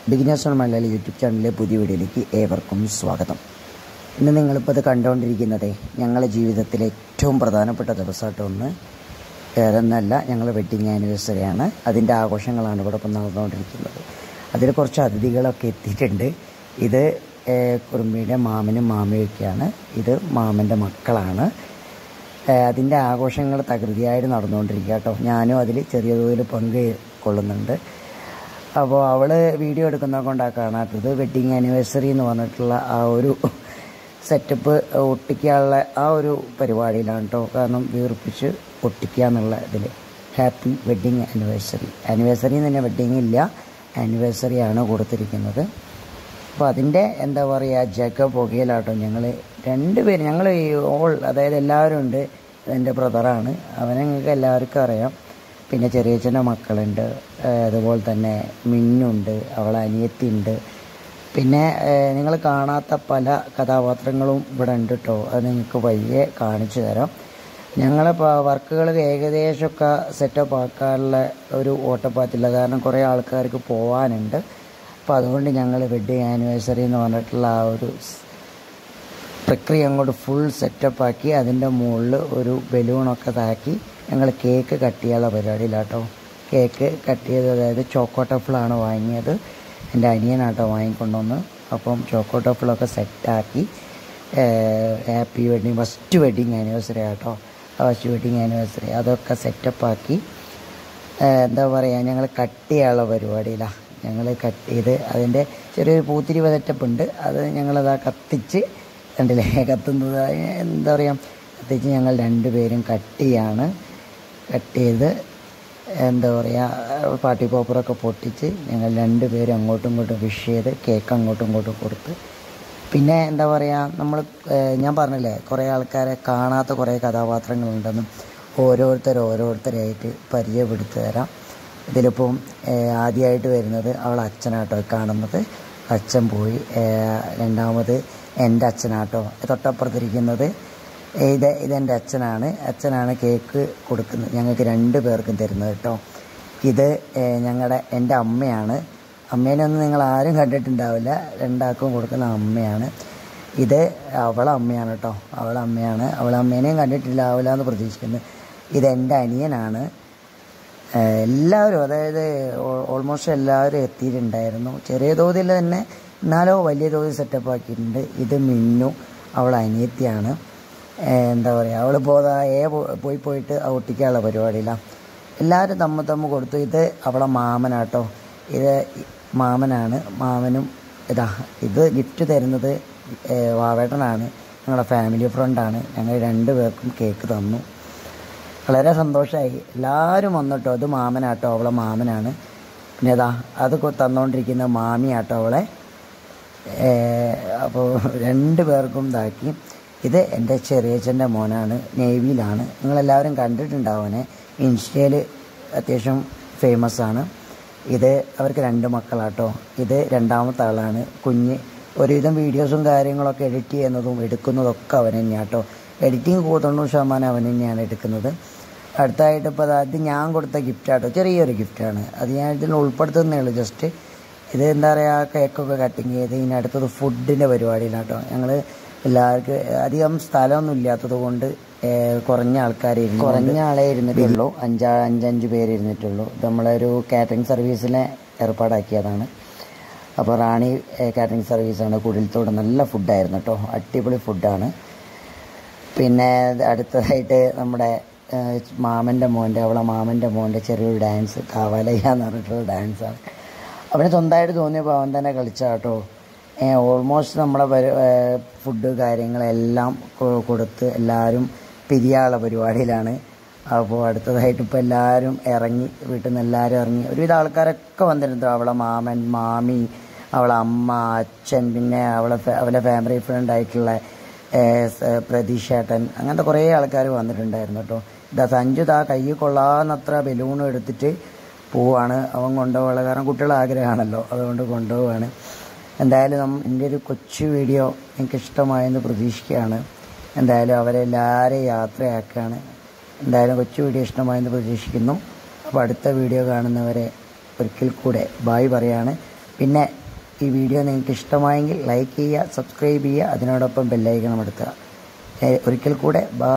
Beginners on Malayali YouTube ചാനലിലെ പുതിയ വീഡിയോയിലേക്ക് ഏവർക്കും സ്വാഗതം. ഇന്ന് നിങ്ങളിപ്പോൾ ഇത് കണ്ടുകൊണ്ടിരിക്കുന്നത് ഞങ്ങളുടെ ജീവിതത്തിലെ ഏറ്റവും പ്രധാനപ്പെട്ട ദിവസമായിട്ട് ഒന്ന് വേറൊന്നല്ല, ഞങ്ങളുടെ വെഡ്ഡിങ് ആനിവേഴ്സറിയാണ്. അതിൻ്റെ ആഘോഷങ്ങളാണ് ഇവിടെ ഇപ്പം നടന്നുകൊണ്ടിരിക്കുന്നത്. അതിൽ കുറച്ച് അതിഥികളൊക്കെ എത്തിയിട്ടുണ്ട്. ഇത് കുറുമ്പിയുടെ മാമനും മാമയൊക്കെയാണ്. ഇത് മാമൻ്റെ മക്കളാണ്. അതിൻ്റെ ആഘോഷങ്ങൾ തകൃതിയായിട്ട് നടന്നുകൊണ്ടിരിക്കുക കേട്ടോ. ഞാനും അതിൽ ചെറിയ തോതിൽ പങ്കുകൊള്ളുന്നുണ്ട്. അപ്പോൾ അവൾ വീഡിയോ എടുക്കുന്നത് കൊണ്ടാണ് കാണാത്തത്. വെഡ്ഡിങ് ആനിവേഴ്സറി എന്ന് പറഞ്ഞിട്ടുള്ള ആ ഒരു സെറ്റപ്പ് ഒട്ടിക്കാനുള്ള ആ ഒരു പരിപാടിയിലാണ് കേട്ടോ. കാരണം വീർപ്പിച്ച് ഒട്ടിക്കുക എന്നുള്ള ഇതിൽ ഹാപ്പി വെഡ്ഡിങ് ആനിവേഴ്സറി. ആനിവേഴ്സറി തന്നെ വെഡ്ഡിങ് ഇല്ല, ആനിവേഴ്സറിയാണ് കൊടുത്തിരിക്കുന്നത്. അപ്പോൾ അതിൻ്റെ എന്താ പറയുക ജഗ പുകയിലാട്ടോ ഞങ്ങൾ രണ്ടുപേരും. ഞങ്ങൾ അതായത് എല്ലാവരും ഉണ്ട്. എൻ്റെ ബ്രദറാണ്, അവനെ നിങ്ങൾക്ക് എല്ലാവർക്കും അറിയാം. പിന്നെ ചെറിയച്ഛൻ്റെ മക്കളുണ്ട്, അതുപോലെ തന്നെ മിന്നുണ്ട്, അവളെ അനിയത്തിയുണ്ട്. പിന്നെ നിങ്ങൾ കാണാത്ത പല കഥാപാത്രങ്ങളും ഇവിടെ ഉണ്ട് കേട്ടോ. അത് നിങ്ങൾക്ക് വയ്യെ കാണിച്ചു തരാം. ഞങ്ങളിപ്പോൾ വർക്കുകൾ ഏകദേശമൊക്കെ സെറ്റപ്പ് ആക്കാനുള്ള ഒരു ഓട്ടപ്പാത്തില്ല. കാരണം കുറേ ആൾക്കാർക്ക് പോകാനുണ്ട്. അപ്പോൾ അതുകൊണ്ട് ഞങ്ങൾ വെഡ്ഡിങ് ആനിവേഴ്സറി എന്ന് പറഞ്ഞിട്ടുള്ള ആ ഒരു പ്രക്രിയ അങ്ങോട്ട് ഫുൾ സെറ്റപ്പാക്കി അതിൻ്റെ മുകളിൽ ഒരു ബലൂണൊക്കെ താക്കി ഞങ്ങൾ കേക്ക് കട്ട് ചെയ്യാനുള്ള പരിപാടിയിലാട്ടോ. കേക്ക് കട്ട് ചെയ്ത് അതായത് ചോക്കോ ടഫിളാണ് വാങ്ങിയത്. എൻ്റെ അനിയനാട്ടോ വാങ്ങിക്കൊണ്ടുവന്ന്. അപ്പം ചോക്കോ ടഫിളൊക്കെ സെറ്റാക്കി happy wedding first wedding anniversary ആട്ടോ. ഫസ്റ്റ് വെഡ്ഡിങ് ആനിവേഴ്സറി അതൊക്കെ സെറ്റപ്പാക്കി എന്താ പറയുക ഞങ്ങൾ കട്ട് ചെയ്യാനുള്ള പരിപാടിയിലാണ്. ഞങ്ങൾ കട്ട് ചെയ്ത് അതിൻ്റെ ചെറിയൊരു പൂത്തിരിവ് സെറ്റപ്പ് ഉണ്ട്. അത് ഞങ്ങളത് കത്തിച്ച് കണ്ടില്ലേ കത്തുന്നത് എന്താ പറയുക കത്തിച്ച് ഞങ്ങൾ രണ്ടുപേരും കട്ട് ചെയ്യാണ്. കട്ട് ചെയ്ത് എന്താ പറയുക പാർട്ടി പോപ്പറൊക്കെ പൊട്ടിച്ച് ഞങ്ങൾ രണ്ടുപേരും അങ്ങോട്ടും ഇങ്ങോട്ടും വിഷ് ചെയ്ത് കേക്ക് അങ്ങോട്ടും ഇങ്ങോട്ടും കൊടുത്ത്. പിന്നെ എന്താ പറയുക ഞാൻ പറഞ്ഞില്ലേ കുറേ ആൾക്കാരെ കാണാത്ത കുറേ കഥാപാത്രങ്ങളുണ്ടെന്നും ഓരോരുത്തരായിട്ട് പരിചയപ്പെടുത്തി തരാം. ഇതിലിപ്പം ആദ്യമായിട്ട് വരുന്നത് അവളെ അച്ഛനാട്ടോ കാണുന്നത്. അച്ഛൻ പോയി. രണ്ടാമത് എൻ്റെ അച്ഛനാട്ടോ. തൊട്ടപ്പുറത്തിരിക്കുന്നത് ഇതെൻ്റെ അച്ഛനാണ് കേക്ക് കൊടുക്കുന്നത്. ഞങ്ങൾക്ക് രണ്ടു പേർക്കും തരുന്നത് കേട്ടോ. ഇത് എൻ്റെ അമ്മയാണ്. അമ്മേനൊന്നും നിങ്ങൾ ആരും കണ്ടിട്ടുണ്ടാവില്ല. രണ്ടാൾക്കും കൊടുക്കുന്ന അമ്മയാണ്. ഇത് അവളെ അമ്മയാണ് കേട്ടോ. അവളെ അമ്മേനെയും കണ്ടിട്ടില്ലാവില്ല എന്ന് പ്രതീക്ഷിക്കുന്നു. ഇതെൻ്റെ അനിയനാണ്. എല്ലാവരും അതായത് ഓൾമോസ്റ്റ് എല്ലാവരും എത്തിയിട്ടുണ്ടായിരുന്നു. ചെറിയ തോതിൽ തന്നെ എന്നാലോ വലിയ തോതിൽ സെറ്റപ്പ് ആക്കിയിട്ടുണ്ട്. ഇത് മിന്നു, അവളെ അനിയത്തിയാണ്. എന്താ പറയുക അവൾ പോയിട്ട് ഒട്ടിക്കാനുള്ള പരിപാടിയിലാണ്. എല്ലാവരും തമ്മ കൊടുത്തു. ഇത് അവളെ മാമനാട്ടോ. ഇത് മാമനാണ്. മാമനും ഇത് ഗിഫ്റ്റ് തരുന്നത് വാവേട്ടനാണ്. ഞങ്ങളുടെ ഫാമിലി ഫ്രണ്ടാണ്. ഞങ്ങൾ രണ്ടു പേർക്കും കേക്ക് തന്നു. വളരെ സന്തോഷമായി. എല്ലാവരും വന്നിട്ടോ. അത് മാമനാട്ടോ, അവളെ മാമനാണ്. പിന്നെ അത് തന്നുകൊണ്ടിരിക്കുന്ന മാമിയാട്ടോ അവളെ. അപ്പോൾ രണ്ടു പേർക്കും ഇതാക്കി. ഇത് എൻ്റെ ചെറിയച്ഛൻ്റെ മോനാണ്, നേവിയിലാണ്. നിങ്ങളെല്ലാവരും കണ്ടിട്ടുണ്ടാവനെ. ഇൻസ്റ്റയിൽ അത്യാവശ്യം ഫേമസ് ആണ്. ഇത് അവർക്ക് രണ്ട് മക്കളാട്ടോ. ഇത് രണ്ടാമത്തെ ആളാണ്. ഒരുവിധം വീഡിയോസും കാര്യങ്ങളൊക്കെ എഡിറ്റ് ചെയ്യുന്നതും എടുക്കുന്നതൊക്കെ അവൻ തന്നെയാട്ടോ. എഡിറ്റിങ് 90% അവൻ തന്നെയാണ് എടുക്കുന്നത്. അടുത്തായിട്ട് ഇപ്പോൾ അത് ഞാൻ കൊടുത്ത ഗിഫ്റ്റാട്ടോ. ചെറിയൊരു ഗിഫ്റ്റാണ്. അത് ഞാൻ ഇതിൽ ഉൾപ്പെടുത്തുന്നേ ഉള്ളൂ. ജസ്റ്റ് ഇത് എന്താ പറയുക കേക്കൊക്കെ കട്ടിങ് ചെയ്ത് ഇനി അടുത്തത് ഫുഡിൻ്റെ പരിപാടിയിലാട്ടോ. ഞങ്ങൾ എല്ലാവർക്കും അധികം സ്ഥലമൊന്നും ഇല്ലാത്തത് കൊണ്ട് കുറഞ്ഞ ആളെ ഇരുന്നിട്ടുള്ളൂ. അഞ്ച് പേര് ഇരുന്നിട്ടുള്ളൂ. നമ്മളൊരു കാറ്ററിംഗ് സർവീസിനെ ഏർപ്പാടാക്കിയതാണ്. അപ്പോൾ റാണി കാറ്ററിംഗ് സർവീസാണ്. കുടിലത്തോട് നല്ല ഫുഡായിരുന്നു കേട്ടോ. അടിപൊളി ഫുഡാണ്. പിന്നെ അടുത്തതായിട്ട് നമ്മുടെ അവളെ മാമൻ്റെ മോൻ്റെ ചെറിയൊരു ഡാൻസ്, കാവാലയ്യ എന്ന് പറഞ്ഞിട്ടുള്ള ഡാൻസാണ്. അവന് സ്വന്തമായിട്ട് തോന്നിയപ്പോൾ അവൻ തന്നെ കളിച്ചാട്ടോ. ഓൾമോസ്റ്റ് നമ്മളെ ഫുഡ് കാര്യങ്ങളെല്ലാം കൊടുത്ത് എല്ലാവരും പിരിയാനുള്ള പരിപാടിയിലാണ്. അപ്പോൾ അടുത്തതായിട്ട് ഇപ്പോൾ എല്ലാവരും വീട്ടിൽ നിന്ന് എല്ലാവരും ഇറങ്ങി. ഒരുവിധ ആൾക്കാരൊക്കെ വന്നിരുന്നു. അവളെ മാമൻ, മാമി, അവളെ അമ്മ, അച്ഛൻ, പിന്നെ അവളെ ഫാമിലി ഫ്രണ്ടായിട്ടുള്ള പ്രതീക്ഷേട്ടൻ, അങ്ങനത്തെ കുറേ ആൾക്കാർ വന്നിട്ടുണ്ടായിരുന്നു കേട്ടോ. സഞ്ജു കൈ കൊള്ളാന്നത്ര ബലൂൺ എടുത്തിട്ട് പോവാണ്. അവൻ കൊണ്ടുപോകാനുള്ള കാരണം കുട്ടികളുടെ ആഗ്രഹമാണല്ലോ, അതുകൊണ്ട് കൊണ്ടുപോവാണ്. എന്തായാലും എൻ്റെ ഒരു കൊച്ചു വീഡിയോ എനിക്ക് ഇഷ്ടമായെന്ന് പ്രതീക്ഷിക്കുകയാണ്. എന്തായാലും അവരെല്ലാവരെയും യാത്രയാക്കുകയാണ്. എന്തായാലും കൊച്ചു വീഡിയോ ഇഷ്ടമായെന്ന് പ്രതീക്ഷിക്കുന്നു. അപ്പോൾ അടുത്ത വീഡിയോ കാണുന്നവരെ ഒരിക്കൽ കൂടെ ബായ് പറയാണ്. പിന്നെ ഈ വീഡിയോ നിങ്ങൾക്ക് ഇഷ്ടമായെങ്കിൽ ലൈക്ക് ചെയ്യുക, സബ്സ്ക്രൈബ് ചെയ്യുക, അതിനോടൊപ്പം ബെല്ലൈക്കൺ അമർത്തുക. ഒരിക്കൽ കൂടെ